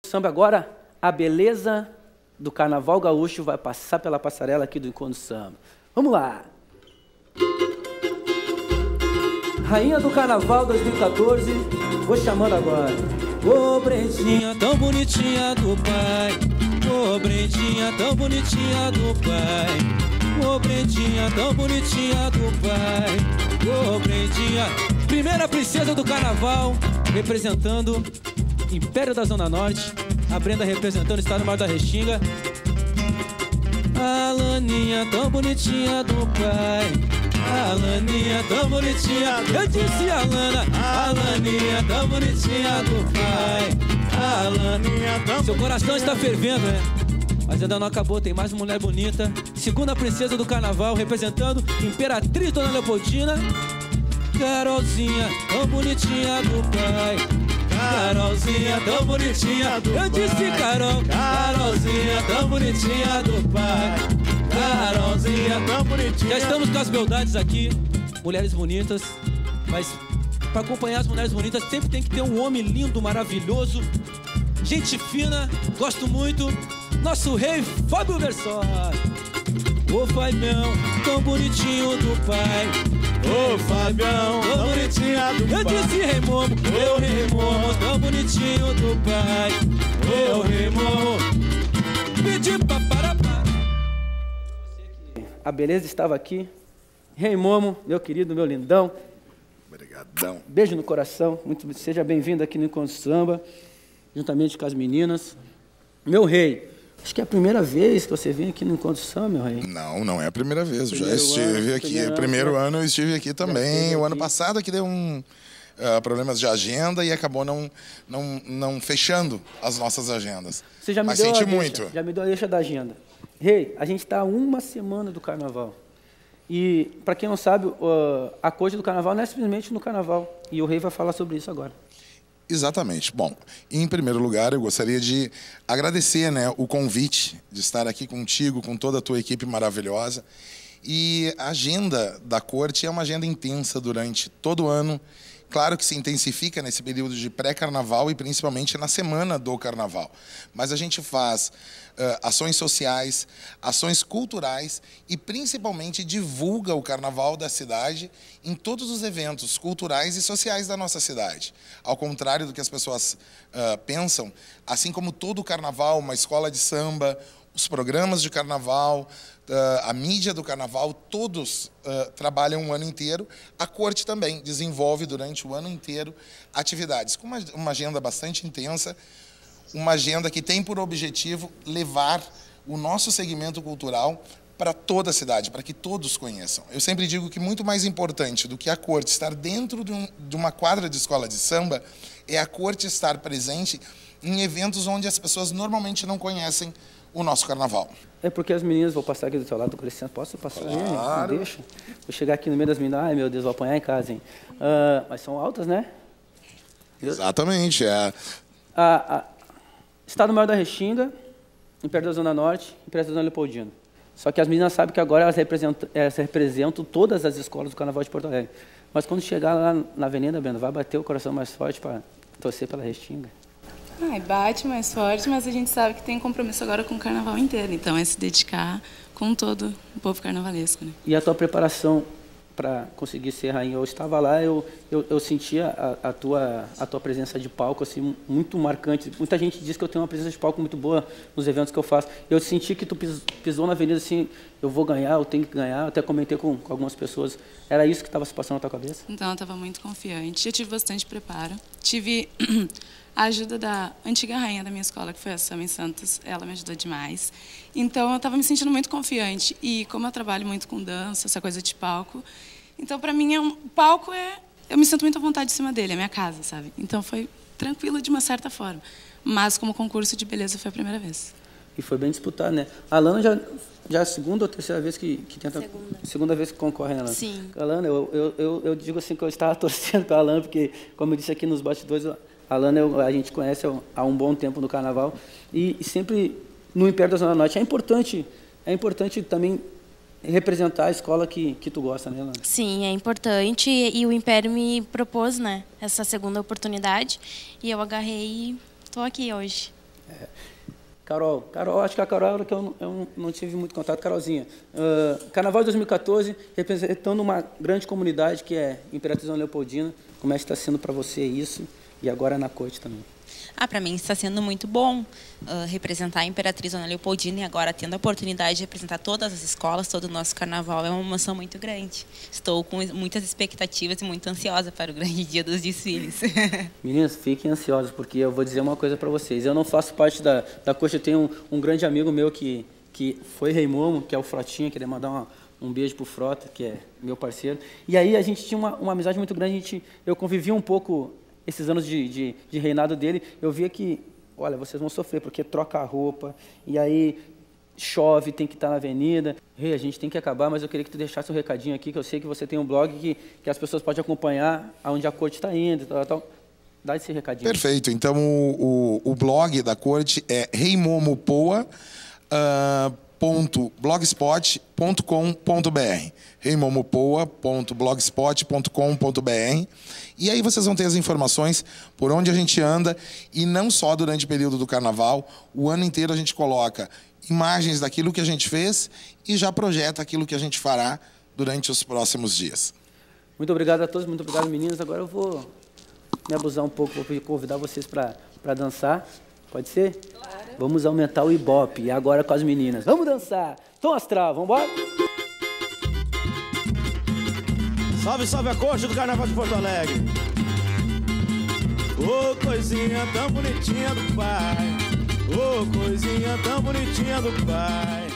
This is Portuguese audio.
Samba agora, a beleza do Carnaval Gaúcho vai passar pela passarela aqui do Encontro Samba. Vamos lá! Rainha do Carnaval 2014, vou chamando agora. Ô, Brentinha, tão bonitinha do pai. Ô, Brentinha, tão bonitinha do pai. Ô, Brentinha, tão bonitinha do pai. Ô, Brentinha, primeira princesa do Carnaval, representando Império da Zona Norte. A Brenda representando o Estado Maior da Restinga. A Laninha, tão bonitinha do pai. A Laninha, tão bonitinha. Eu disse a Lana. A Laninha, tão bonitinha do pai. A Laninha, tão... Seu coração está fervendo, né? Mas ainda não acabou, tem mais uma mulher bonita. Segunda princesa do Carnaval, representando Imperatriz Dona Leopoldina. Carolzinha, tão bonitinha do pai. Carolzinha, tão bonitinha do pai. Eu disse Carol. Carolzinha, tão bonitinha do pai. Carolzinha, tão bonitinha. Já estamos com as beldades aqui, mulheres bonitas. Mas para acompanhar as mulheres bonitas sempre tem que ter um homem lindo, maravilhoso, gente fina, gosto muito. Nosso rei Fábio Versor. Ô Fabião, tão bonitinho do pai. Ô Fabião, tão bonitinha do pai. Eu disse Rei Momo, eu Rei Momo, tão bonitinho do pai. Eu Rei Momo, pedi pra parar. A beleza estava aqui. Rei Momo, meu querido, meu lindão. Obrigadão. Beijo no coração. Seja bem-vindo aqui no Encontro Samba, juntamente com as meninas. Meu rei, acho que é a primeira vez que você vem aqui no Encontro Samba, meu rei. Não, não é a primeira vez. Eu já estive aqui. Primeiro ano eu estive aqui também. O ano passado aqui deu problemas de agenda e acabou não fechando as nossas agendas. Você já me Mas deu senti a deixa, muito. Já me deu a deixa da agenda. Rei, a gente está a uma semana do Carnaval. E, para quem não sabe, a coisa do Carnaval não é simplesmente no Carnaval. E o rei vai falar sobre isso agora. Exatamente. Bom, em primeiro lugar, eu gostaria de agradecer, né, o convite de estar aqui contigo, com toda a tua equipe maravilhosa. E a agenda da corte é uma agenda intensa durante todo o ano. Claro que se intensifica nesse período de pré-carnaval e principalmente na semana do carnaval. Mas a gente faz ações sociais, ações culturais e principalmente divulga o carnaval da cidade em todos os eventos culturais e sociais da nossa cidade. Ao contrário do que as pessoas pensam, assim como todo o carnaval, uma escola de samba, os programas de carnaval, a mídia do carnaval, todos trabalham o ano inteiro. A corte também desenvolve durante o ano inteiro atividades com uma agenda bastante intensa, uma agenda que tem por objetivo levar o nosso segmento cultural para toda a cidade, para que todos conheçam. Eu sempre digo que muito mais importante do que a corte estar dentro de uma quadra de escola de samba é a corte estar presente em eventos onde as pessoas normalmente não conhecem o nosso carnaval. É porque as meninas vão passar aqui do teu lado, com licença, posso passar? Claro. Não deixa. Vou chegar aqui no meio das meninas, ai meu Deus, vou apanhar em casa, hein? Mas são altas, né? Exatamente. Estado Maior da Restinga, Império da Zona Norte, Império da Dona Leopoldina. Só que as meninas sabem que agora elas representam todas as escolas do Carnaval de Porto Alegre. Mas quando chegar lá na Avenida, Brenda, vai bater o coração mais forte para torcer pela Restinga. Ai, bate mais forte, mas a gente sabe que tem compromisso agora com o Carnaval inteiro. Então é se dedicar com todo o povo carnavalesco, né? E a tua preparação para conseguir ser rainha? Eu estava lá, eu sentia a tua presença de palco assim, muito marcante. Muita gente diz que eu tenho uma presença de palco muito boa nos eventos que eu faço. Eu senti que tu pisou na avenida assim, eu vou ganhar, eu tenho que ganhar. Eu até comentei com algumas pessoas. Era isso que estava se passando na tua cabeça? Então eu estava muito confiante. Eu tive bastante preparo. Tive a ajuda da antiga rainha da minha escola, que foi a Sammy Santos. Ela me ajudou demais. Então eu estava me sentindo muito confiante. E como eu trabalho muito com dança, essa coisa de palco, então para mim palco eu me sinto muito à vontade em cima dele, é minha casa, sabe? Então foi tranquilo de uma certa forma. Mas como concurso de beleza foi a primeira vez. E foi bem disputado, né? A Lana já é a segunda ou terceira vez que tenta... Segunda vez que concorre, né, Lana? Sim. A Lana, eu digo assim que eu estava torcendo pela Lana, porque, como eu disse aqui nos bastidores, a Lana a gente conhece há um bom tempo no Carnaval. E sempre no Império da Zona Norte. É importante também representar a escola que tu gosta, né, Lana? Sim, é importante. E o Império me propôs, né, essa segunda oportunidade. E eu agarrei e estou aqui hoje. Carol, acho que a Carol que eu não tive muito contato. Carolzinha, Carnaval de 2014, representando uma grande comunidade que é Imperatriz Dona Leopoldina. Como é que está sendo para você isso? E agora na corte também. Para mim está sendo muito bom representar a Imperatriz Dona Leopoldina e agora tendo a oportunidade de representar todas as escolas, todo o nosso carnaval, é uma emoção muito grande. Estou com muitas expectativas e muito ansiosa para o grande dia dos desfiles. Meninas, fiquem ansiosos, porque eu vou dizer uma coisa para vocês. Eu não faço parte da corte, eu tenho um grande amigo meu que foi Rei Momo, que é o Frotinha, queria mandar um beijo pro Frota, que é meu parceiro. E aí a gente tinha uma amizade muito grande, eu convivia um pouco esses anos de reinado dele, eu via que, olha, vocês vão sofrer, porque troca a roupa, e aí chove, tem que estar na avenida. Rei, a gente tem que acabar, mas eu queria que tu deixasse um recadinho aqui, que eu sei que você tem um blog que as pessoas podem acompanhar aonde a corte está indo, tal. Dá esse recadinho. Perfeito. Então, o blog da corte é reimomopoa.blogspot.com.br reimomopoa.blogspot.com.br. E aí vocês vão ter as informações por onde a gente anda, e não só durante o período do carnaval, o ano inteiro a gente coloca imagens daquilo que a gente fez e já projeta aquilo que a gente fará durante os próximos dias. Muito obrigado a todos, muito obrigado, meninas. Agora eu vou me abusar um pouco, vou convidar vocês para dançar. Pode ser? Claro. Vamos aumentar o ibope agora com as meninas. Vamos dançar. Tom astral, vamos embora? Salve, salve a corte do Carnaval de Porto Alegre. Ô, coisinha tão bonitinha do pai. Ô, coisinha tão bonitinha do pai.